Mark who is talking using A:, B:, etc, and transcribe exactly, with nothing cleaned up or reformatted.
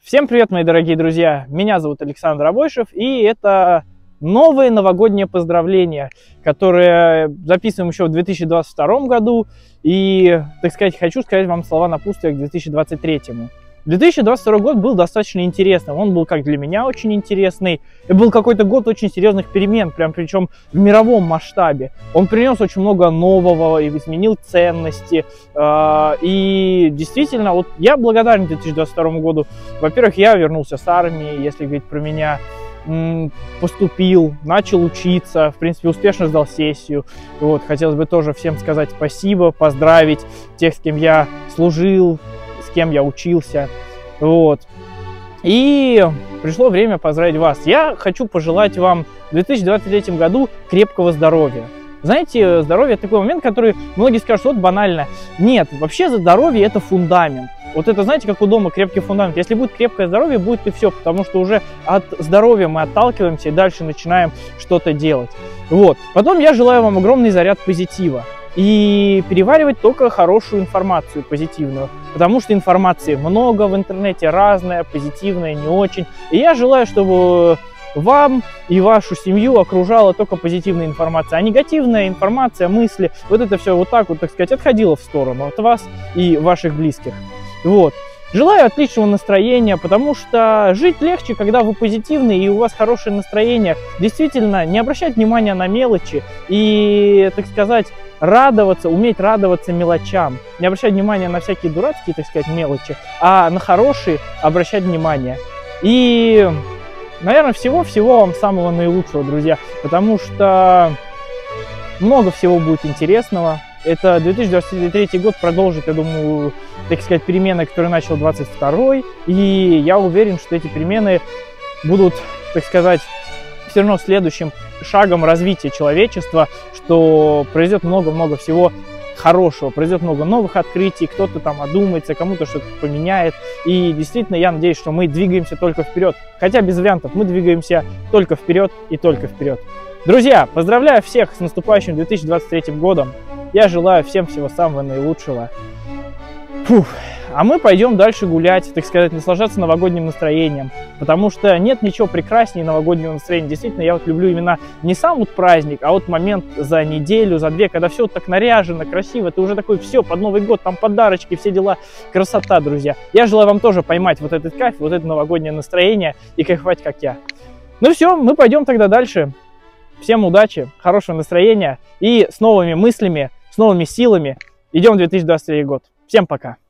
A: Всем привет, мои дорогие друзья! Меня зовут Александр Абойшев, и это новые новогодние поздравления, которые записываем еще в две тысячи двадцать втором году. И, так сказать, хочу сказать вам слова напутствия к две тысячи двадцать третьему. две тысячи двадцать второй год был достаточно интересным. Он был, как для меня, очень интересный. Это был какой-то год очень серьезных перемен, прям причем в мировом масштабе. Он принес очень много нового, и изменил ценности. И действительно, вот я благодарен две тысячи двадцать второму году. Во-первых, я вернулся с армии, если говорить про меня. Поступил, начал учиться, в принципе, успешно сдал сессию. Вот, хотелось бы тоже всем сказать спасибо, поздравить тех, с кем я служил, с кем я учился. Вот. И пришло время поздравить вас. Я хочу пожелать вам в две тысячи двадцать третьем году крепкого здоровья. Знаете, здоровье — это такой момент, который многие скажут, вот банально. Нет, вообще здоровье — это фундамент. Вот это, знаете, как у дома крепкий фундамент. Если будет крепкое здоровье, будет и все, потому что уже от здоровья мы отталкиваемся и дальше начинаем что-то делать. Вот. Потом я желаю вам огромный заряд позитива. И переваривать только хорошую информацию, позитивную. Потому что информации много в интернете, разная, позитивная, не очень. И я желаю, чтобы вам и вашу семью окружала только позитивная информация. А негативная информация, мысли, вот это все вот так вот, так сказать, отходило в сторону от вас и ваших близких. Вот. Желаю отличного настроения, потому что жить легче, когда вы позитивны и у вас хорошее настроение. Действительно, не обращать внимания на мелочи и, так сказать, радоваться, уметь радоваться мелочам. Не обращать внимания на всякие дурацкие, так сказать, мелочи, а на хорошие обращать внимание. И, наверное, всего-всего вам самого наилучшего, друзья, потому что много всего будет интересного. Это две тысячи двадцать третий год продолжит, я думаю, так сказать, перемены, которые начал двадцать второй. И я уверен, что эти перемены будут, так сказать, все равно следующим шагом развития человечества, что произойдет много-много всего хорошего, произойдет много новых открытий, кто-то там одумается, кому-то что-то поменяет. И действительно, я надеюсь, что мы двигаемся только вперед. Хотя без вариантов, мы двигаемся только вперед и только вперед. Друзья, поздравляю всех с наступающим две тысячи двадцать третьим годом. Я желаю всем всего самого наилучшего. Фух. А мы пойдем дальше гулять, так сказать, наслаждаться новогодним настроением. Потому что нет ничего прекраснее новогоднего настроения. Действительно, я вот люблю именно не сам вот праздник, а вот момент за неделю, за две, когда все вот так наряжено, красиво. Ты уже такой, все, под Новый год, там подарочки, все дела. Красота, друзья. Я желаю вам тоже поймать вот этот кайф, вот это новогоднее настроение и кайфовать, как я. Ну все, мы пойдем тогда дальше. Всем удачи, хорошего настроения и с новыми мыслями, с новыми силами идем в две тысячи двадцать третий год. Всем пока!